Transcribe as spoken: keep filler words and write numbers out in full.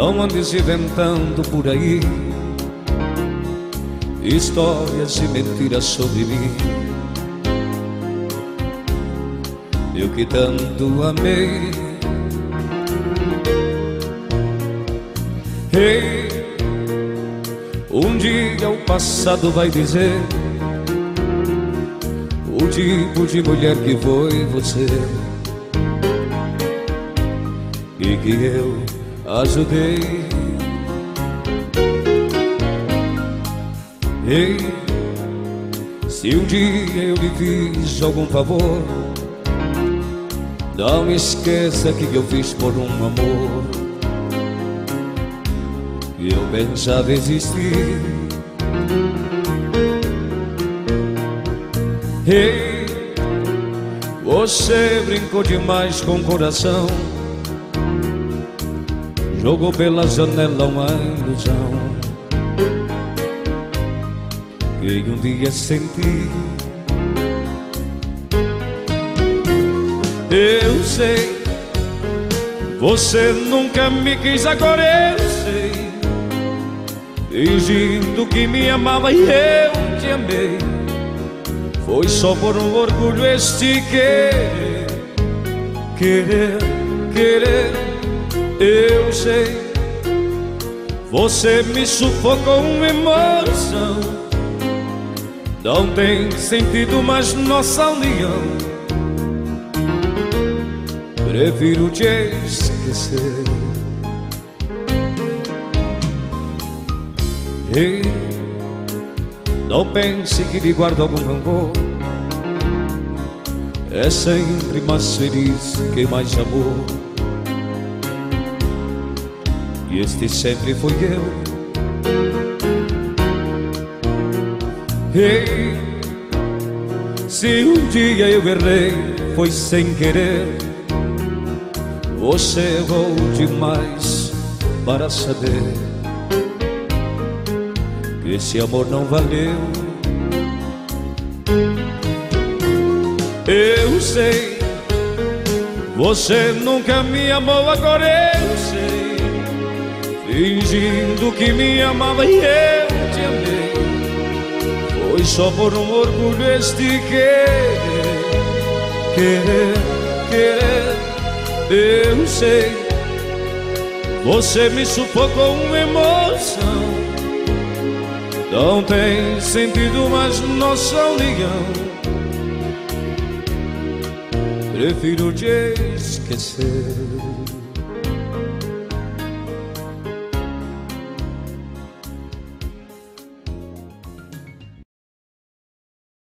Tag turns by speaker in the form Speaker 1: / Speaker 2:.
Speaker 1: Não andes inventando por aí histórias e mentiras sobre mim. Eu que tanto amei. Ei, um dia o passado vai dizer o tipo de mulher que foi você e que eu ajudei. Ei, se um dia eu lhe fiz algum favor, não esqueça que eu fiz por um amor que eu pensava existir. Ei, você brincou demais com o coração, jogou pela janela uma ilusão que um dia senti. Eu sei, você nunca me quis, agora eu sei, fingindo que me amava e eu te amei. Foi só por um orgulho este querer, querer, querer. Eu sei, você me sufocou com emoção. Não tem sentido mais nossa união. Prefiro te esquecer. Ei, não pense que lhe guardo algum rancor. É sempre mais feliz quem mais amou, e este sempre fui eu. Ei, se um dia eu errei, foi sem querer. Você errou demais para saber que esse amor não valeu. Eu sei, você nunca me amou, agora eu sei, fingindo que me amava e eu te amei. Foi só por um orgulho este querer, querer, querer. Eu sei, você me sufocou com emoção. Não tem sentido mais nossa união. Prefiro te esquecer.